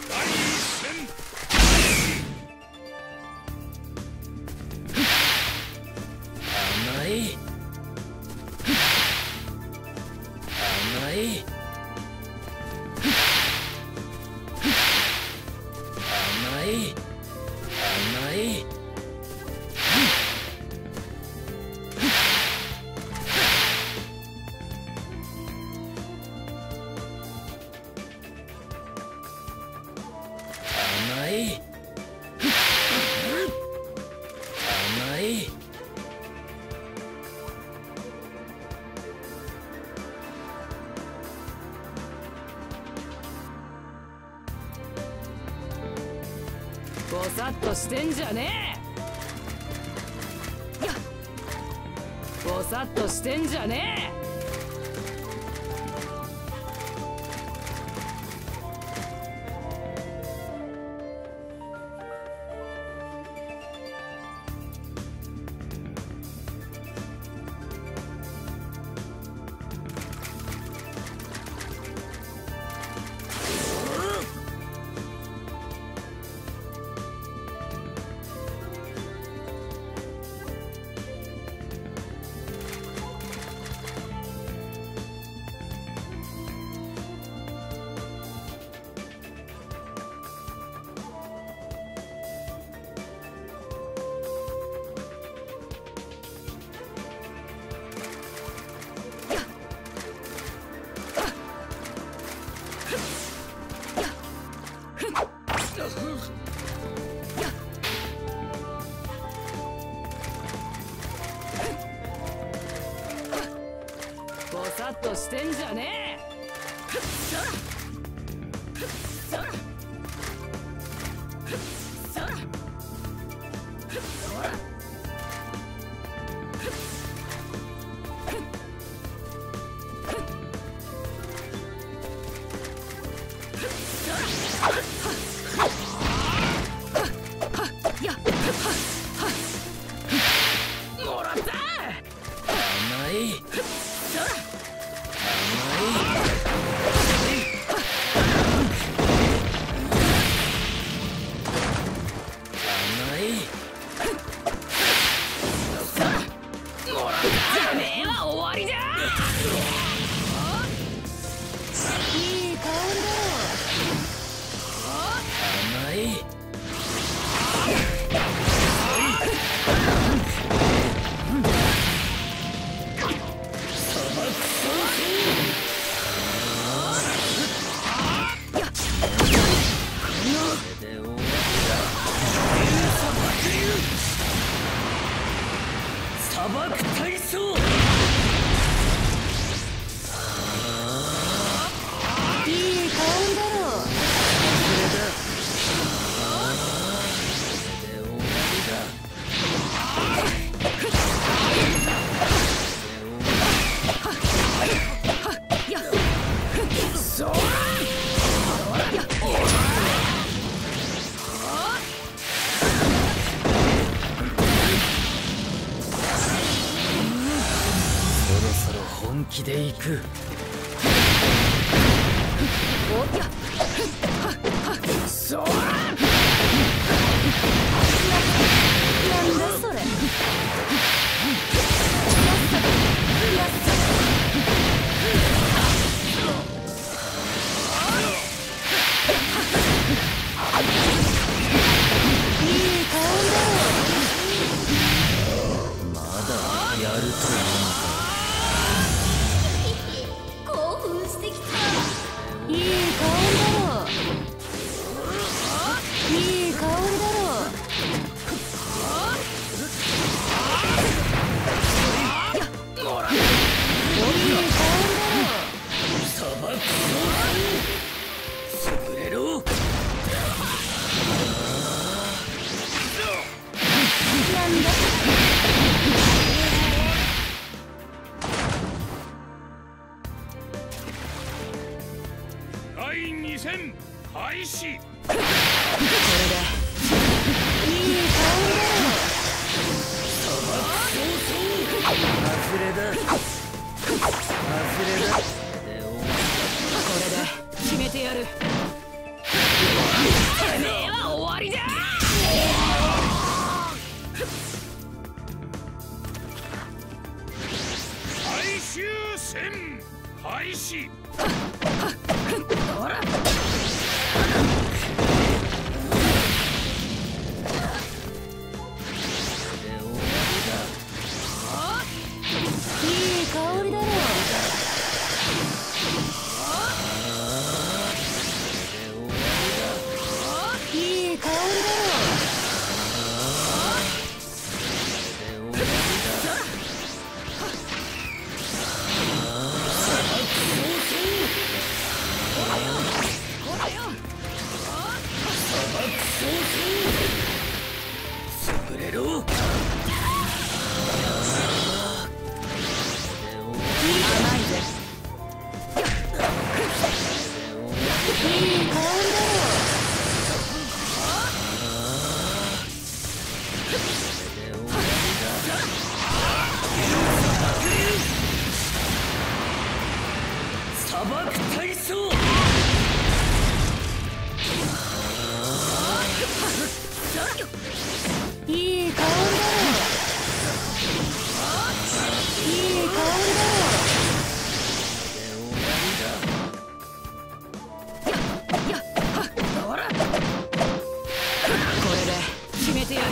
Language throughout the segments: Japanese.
ぼさっとしてんじゃねえ。ぼさっとしてんじゃねえ。ぼさっとしてんじゃねえ。もらった。甘い。砂漠体操。いい香りだろう。本気で行く。そう。なんだそれ。いい香りだろう。まだやるというのか。いい香りだろう。いい香りだろう。砂漠の優れろ。なんだ。 第2戦開始。 これでいい香りだろう。 外れだ。外れだ。 これで決めてやる。 開始。 ほらいい香りだろう。いい香りだろう。 潰れろ。 甘いぜ。 いい香りだろう。 砂漠体操。 いい香りだろう。いい香りだろほらこれで決めてやる。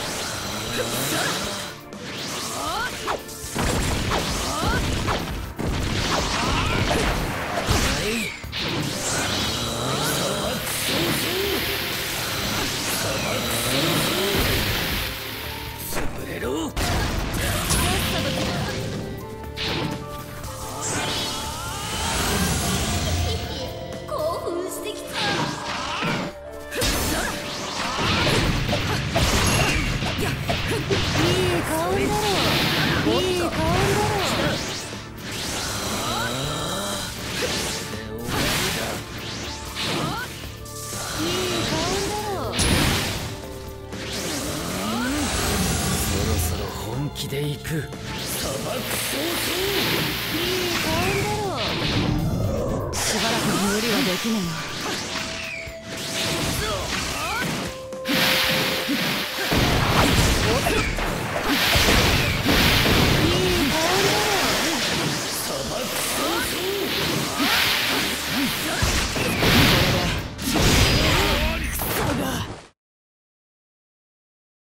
潰れろ。 興奮してきた。いい香りだろう。いい香りだろう。いい香りだろう。 そろそろ本気で行く。砂漠いい香りだろう。 しばらく無理はできねえな。